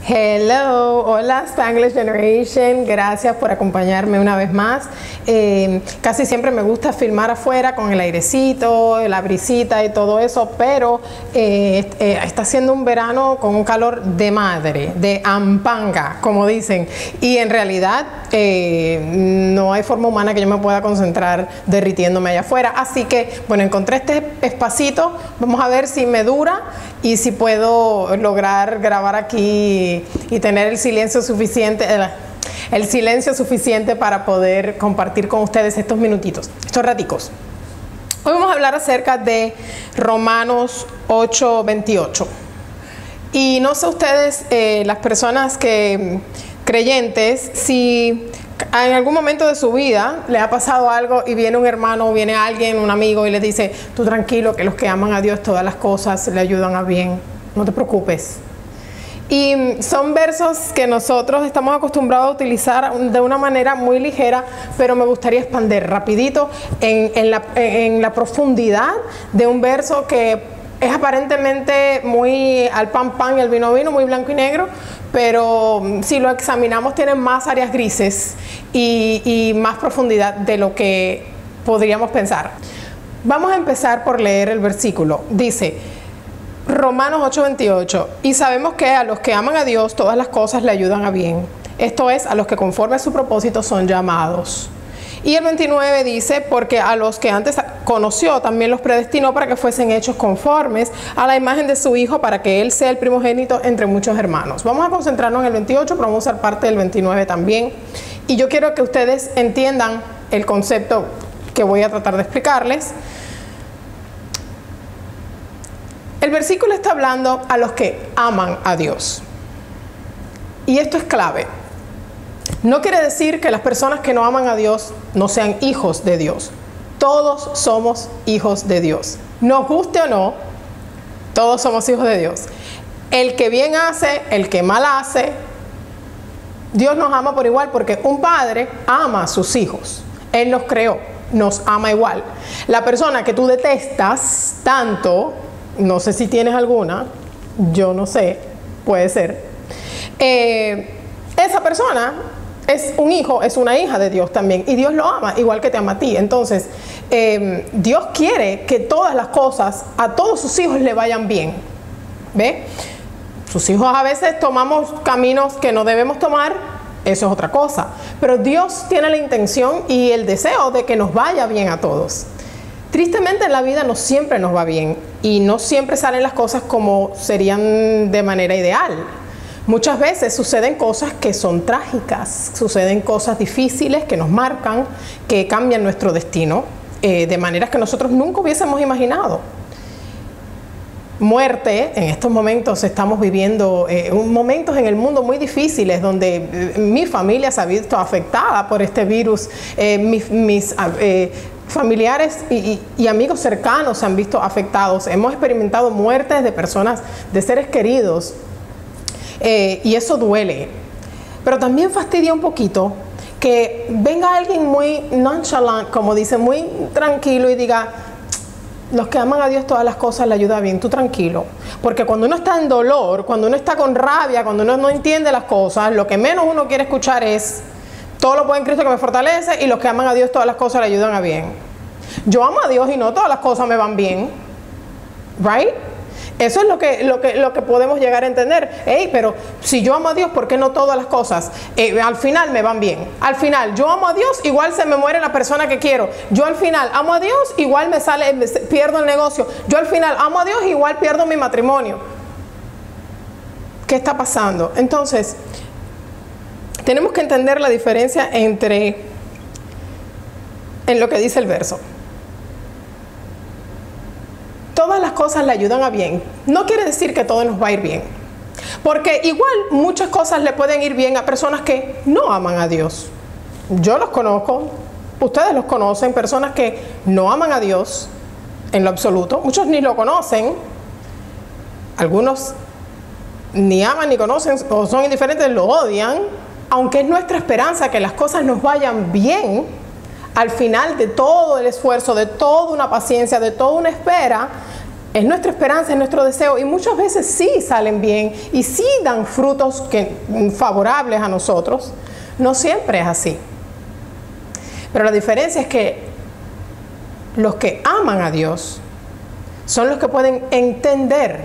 Hello, hola Spanglish Generation, gracias por acompañarme una vez más. Casi siempre me gusta filmar afuera con el airecito, la brisita y todo eso, pero está haciendo un verano con un calor de madre, de ampanga, como dicen, y en realidad no hay forma humana que yo me pueda concentrar derritiéndome allá afuera. Así que, bueno, encontré este espacito, vamos a ver si me dura y si puedo lograr grabar aquí y tener el silencio suficiente para poder compartir con ustedes estos minutitos, estos raticos. Hoy vamos a hablar acerca de Romanos 8:28. Y no sé ustedes, las personas creyentes, si en algún momento de su vida le ha pasado algo y viene un hermano o viene alguien, un amigo y le dice: tú tranquilo, que los que aman a Dios todas las cosas le ayudan a bien, no te preocupes. Y son versos que nosotros estamos acostumbrados a utilizar de una manera muy ligera, pero me gustaría expandir rapidito en la profundidad de un verso que es aparentemente muy al pan pan y al vino vino, muy blanco y negro, pero si lo examinamos tiene más áreas grises y más profundidad de lo que podríamos pensar. Vamos a empezar por leer el versículo. Dice Romanos 8:28, y sabemos que a los que aman a Dios todas las cosas le ayudan a bien, esto es, a los que conforme a su propósito son llamados. Y el 29 dice: porque a los que antes conoció también los predestinó para que fuesen hechos conformes a la imagen de su Hijo, para que Él sea el primogénito entre muchos hermanos. Vamos a concentrarnos en el 28, pero vamos a usar parte del 29 también. Y yo quiero que ustedes entiendan el concepto que voy a tratar de explicarles. El versículo está hablando a los que aman a Dios. Y esto es clave. No quiere decir que las personas que no aman a Dios no sean hijos de Dios. Todos somos hijos de Dios. Nos guste o no, todos somos hijos de Dios. El que bien hace, el que mal hace, Dios nos ama por igual, porque un padre ama a sus hijos. Él nos creó, nos ama igual. La persona que tú detestas tanto, no sé si tienes alguna, yo no sé, puede ser, esa persona es un hijo, es una hija de Dios también, y Dios lo ama igual que te ama a ti. Entonces Dios quiere que todas las cosas a todos sus hijos le vayan bien. ¿Ve? Sus hijos a veces tomamos caminos que no debemos tomar, eso es otra cosa, pero Dios tiene la intención y el deseo de que nos vaya bien a todos. Tristemente en la vida no siempre nos va bien y no siempre salen las cosas como serían de manera ideal. Muchas veces suceden cosas que son trágicas, suceden cosas difíciles que nos marcan, que cambian nuestro destino de maneras que nosotros nunca hubiésemos imaginado. Muerte, en estos momentos estamos viviendo momentos en el mundo muy difíciles donde mi familia se ha visto afectada por este virus, mis familiares y amigos cercanos se han visto afectados. Hemos experimentado muertes de personas, de seres queridos, y eso duele. Pero también fastidia un poquito que venga alguien muy nonchalant, como dice, muy tranquilo y diga: los que aman a Dios todas las cosas le ayuda bien, tú tranquilo. Porque cuando uno está en dolor, cuando uno está con rabia, cuando uno no entiende las cosas, lo que menos uno quiere escuchar es: todo lo puedo en Cristo que me fortalece, y los que aman a Dios todas las cosas le ayudan a bien. Yo amo a Dios y no todas las cosas me van bien. Right? Eso es lo que podemos llegar a entender. Hey, pero si yo amo a Dios, ¿por qué no todas las cosas al final me van bien? Al final, yo amo a Dios, igual se me muere la persona que quiero. Yo al final amo a Dios, igual pierdo el negocio. Yo al final amo a Dios, igual pierdo mi matrimonio. ¿Qué está pasando? Entonces, tenemos que entender la diferencia en lo que dice el verso. Todas las cosas le ayudan a bien. No quiere decir que todo nos va a ir bien. Porque igual muchas cosas le pueden ir bien a personas que no aman a Dios. Yo los conozco, ustedes los conocen, personas que no aman a Dios en lo absoluto. Muchos ni lo conocen. Algunos ni aman ni conocen o son indiferentes, lo odian. Aunque es nuestra esperanza que las cosas nos vayan bien, al final de todo el esfuerzo, de toda una paciencia, de toda una espera, es nuestra esperanza, es nuestro deseo, y muchas veces sí salen bien y sí dan frutos favorables a nosotros. No siempre es así. Pero la diferencia es que los que aman a Dios son los que pueden entender.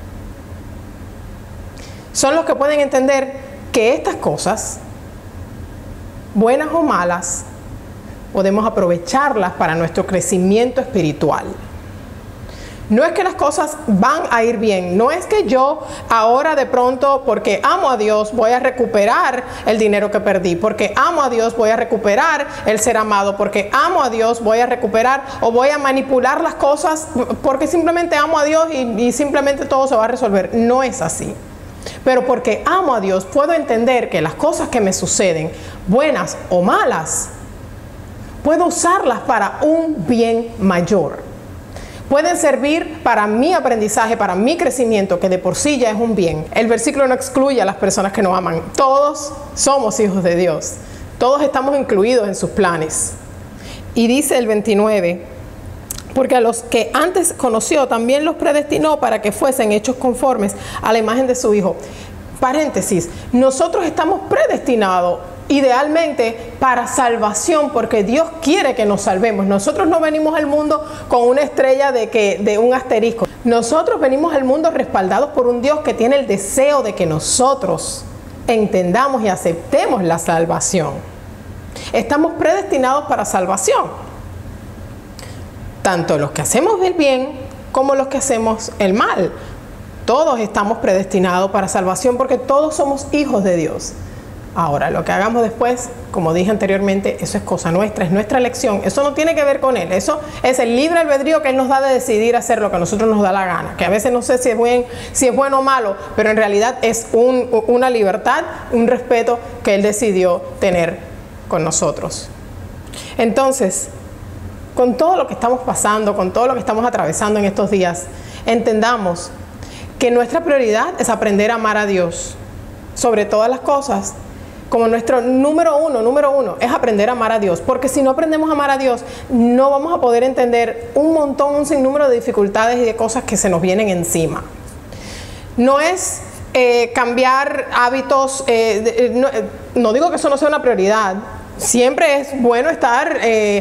Son los que pueden entender que estas cosas, buenas o malas, podemos aprovecharlas para nuestro crecimiento espiritual. No es que las cosas van a ir bien, no es que yo ahora de pronto, porque amo a Dios, voy a recuperar el dinero que perdí, porque amo a Dios, voy a recuperar el ser amado, porque amo a Dios, voy a recuperar o voy a manipular las cosas porque simplemente amo a Dios y simplemente todo se va a resolver. No es así. Pero porque amo a Dios, puedo entender que las cosas que me suceden, buenas o malas, puedo usarlas para un bien mayor. Pueden servir para mi aprendizaje, para mi crecimiento, que de por sí ya es un bien. El versículo no excluye a las personas que no aman. Todos somos hijos de Dios. Todos estamos incluidos en sus planes. Y dice el 29, porque a los que antes conoció también los predestinó para que fuesen hechos conformes a la imagen de su Hijo. Paréntesis, nosotros estamos predestinados idealmente para salvación, porque Dios quiere que nos salvemos. Nosotros no venimos al mundo con una estrella de un asterisco. Nosotros venimos al mundo respaldados por un Dios que tiene el deseo de que nosotros entendamos y aceptemos la salvación. Estamos predestinados para salvación, tanto los que hacemos el bien como los que hacemos el mal. Todos estamos predestinados para salvación porque todos somos hijos de Dios. Ahora, lo que hagamos después, como dije anteriormente, eso es cosa nuestra, es nuestra elección. Eso no tiene que ver con Él. Eso es el libre albedrío que Él nos da de decidir hacer lo que a nosotros nos da la gana. Que a veces no sé si es bueno o malo, pero en realidad es una libertad, un respeto que Él decidió tener con nosotros. Entonces, con todo lo que estamos pasando, con todo lo que estamos atravesando en estos días, entendamos que nuestra prioridad es aprender a amar a Dios sobre todas las cosas. Como nuestro número uno es aprender a amar a Dios, porque si no aprendemos a amar a Dios, no vamos a poder entender un sinnúmero de dificultades y de cosas que se nos vienen encima. No es cambiar hábitos, no digo que eso no sea una prioridad, siempre es bueno estar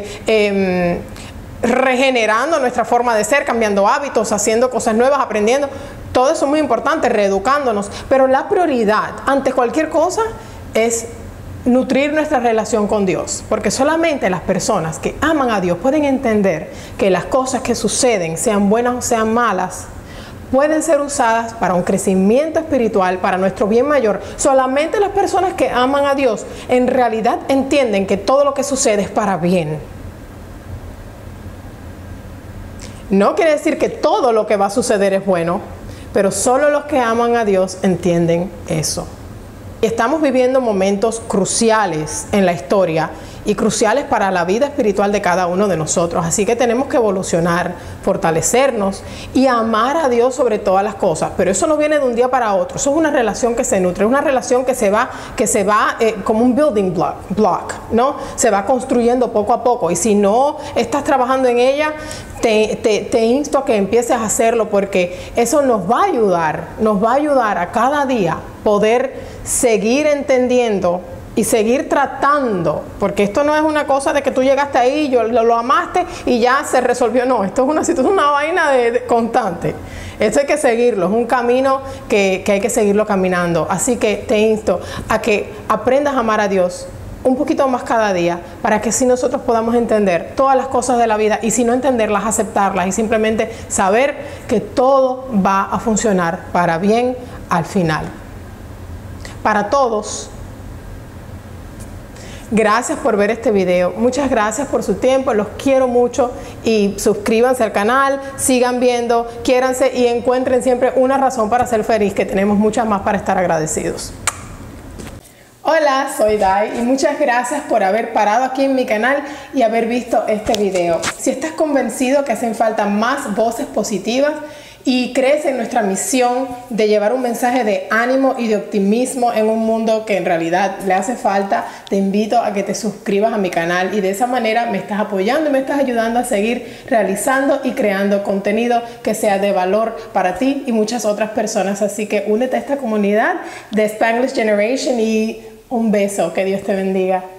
regenerando nuestra forma de ser, cambiando hábitos, haciendo cosas nuevas, aprendiendo, todo eso es muy importante, reeducándonos, pero la prioridad ante cualquier cosa es nutrir nuestra relación con Dios, porque solamente las personas que aman a Dios pueden entender que las cosas que suceden, sean buenas o sean malas, pueden ser usadas para un crecimiento espiritual, para nuestro bien mayor. Solamente las personas que aman a Dios en realidad entienden que todo lo que sucede es para bien. No quiere decir que todo lo que va a suceder es bueno, pero solo los que aman a Dios entienden eso. Estamos viviendo momentos cruciales en la historia y cruciales para la vida espiritual de cada uno de nosotros. Así que tenemos que evolucionar, fortalecernos y amar a Dios sobre todas las cosas. Pero eso no viene de un día para otro. Eso es una relación que se nutre, es una relación que se va como un building block, ¿no? Se va construyendo poco a poco. Y si no estás trabajando en ella, te insto a que empieces a hacerlo, porque eso nos va a ayudar a cada día poder seguir entendiendo y seguir tratando, porque esto no es una cosa de que tú llegaste ahí, lo amaste y ya se resolvió. No, esto es una situación, una vaina constante. Esto hay que seguirlo, es un camino que hay que seguirlo caminando. Así que te insto a que aprendas a amar a Dios un poquito más cada día, para que así nosotros podamos entender todas las cosas de la vida, y si no entenderlas, aceptarlas y simplemente saber que todo va a funcionar para bien al final. Para todos, gracias por ver este video, muchas gracias por su tiempo, los quiero mucho, y suscríbanse al canal, sigan viendo, quiéranse y encuentren siempre una razón para ser feliz, que tenemos muchas más para estar agradecidos. Hola, soy Dai y muchas gracias por haber parado aquí en mi canal y haber visto este video. Si estás convencido que hacen falta más voces positivas y crees en nuestra misión de llevar un mensaje de ánimo y de optimismo en un mundo que en realidad le hace falta, te invito a que te suscribas a mi canal y de esa manera me estás apoyando y me estás ayudando a seguir realizando y creando contenido que sea de valor para ti y muchas otras personas. Así que únete a esta comunidad de Spanglish Generation y un beso, que Dios te bendiga.